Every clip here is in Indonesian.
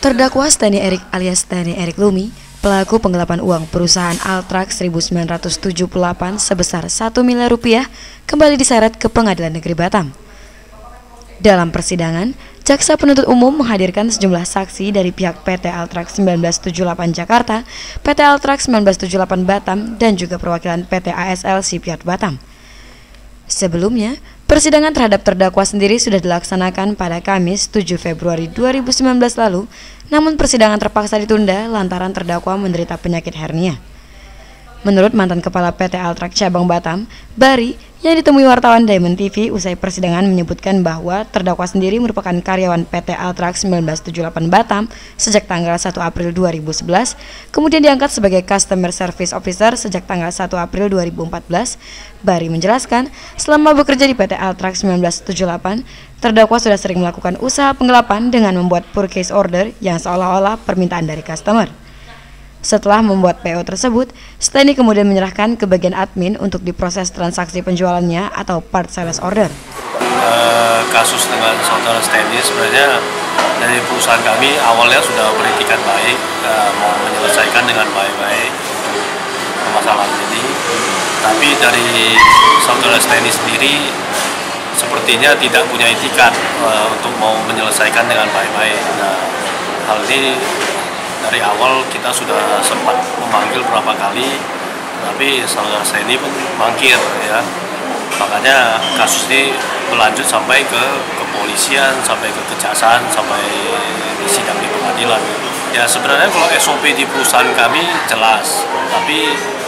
Terdakwa Steny Erik alias Steny Erik Lumi, pelaku penggelapan uang perusahaan Altrax 1978 sebesar 1 miliar rupiah, kembali diseret ke Pengadilan Negeri Batam. Dalam persidangan, jaksa penuntut umum menghadirkan sejumlah saksi dari pihak PT Altrax 1978 Jakarta, PT Altrax 1978 Batam, dan juga perwakilan PT ASL Shipyard Batam. Sebelumnya, persidangan terhadap terdakwa sendiri sudah dilaksanakan pada Kamis 7 Februari 2019 lalu, namun persidangan terpaksa ditunda lantaran terdakwa menderita penyakit hernia. Menurut mantan kepala PT Altrax Cabang Batam, Bari, yang ditemui wartawan Diamond TV usai persidangan menyebutkan bahwa terdakwa sendiri merupakan karyawan PT Altrax 1978 Batam sejak tanggal 1 April 2011, kemudian diangkat sebagai Customer Service Officer sejak tanggal 1 April 2014. Bari menjelaskan, selama bekerja di PT Altrax 1978, terdakwa sudah sering melakukan usaha penggelapan dengan membuat purchase order yang seolah-olah permintaan dari customer. Setelah membuat PO tersebut, Steny kemudian menyerahkan ke bagian admin untuk diproses transaksi penjualannya atau part sales order. Kasus dengan saudara Steny sebenarnya dari perusahaan kami awalnya sudah beretikat baik, mau menyelesaikan dengan baik-baik permasalahan ini. Tapi dari saudara Steny sendiri sepertinya tidak punya etikat untuk mau menyelesaikan dengan baik-baik. Nah, hal ini dari awal kita sudah sempat memanggil beberapa kali, tapi saudara Steny pun mangkir ya. Makanya kasus ini berlanjut sampai ke kepolisian, sampai ke kejaksaan, sampai disidang di pengadilan. Ya sebenarnya kalau SOP di perusahaan kami jelas, tapi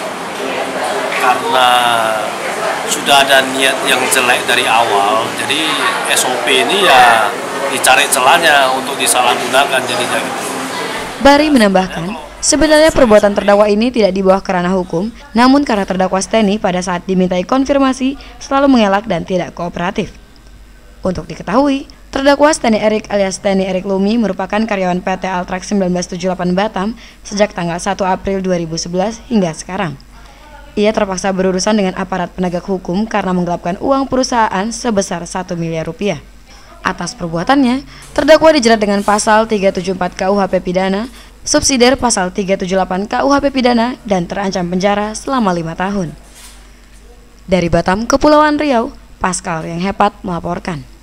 karena sudah ada niat yang jelek dari awal, jadi SOP ini ya dicari celahnya untuk disalahgunakan jadinya gitu. Bari menambahkan, sebenarnya perbuatan terdakwa ini tidak di bawah kerana hukum, namun karena terdakwa Steny pada saat dimintai konfirmasi selalu mengelak dan tidak kooperatif. Untuk diketahui, terdakwa Steny Erik alias Steny Erik Lumi merupakan karyawan PT Altrax 1978 Batam sejak tanggal 1 April 2011 hingga sekarang. Ia terpaksa berurusan dengan aparat penegak hukum karena menggelapkan uang perusahaan sebesar 1 miliar rupiah. Atas perbuatannya, terdakwa dijerat dengan pasal 374 KUHP Pidana, subsidiar pasal 378 KUHP Pidana, dan terancam penjara selama 5 tahun. Dari Batam, Kepulauan Riau, Pascal yang hebat melaporkan.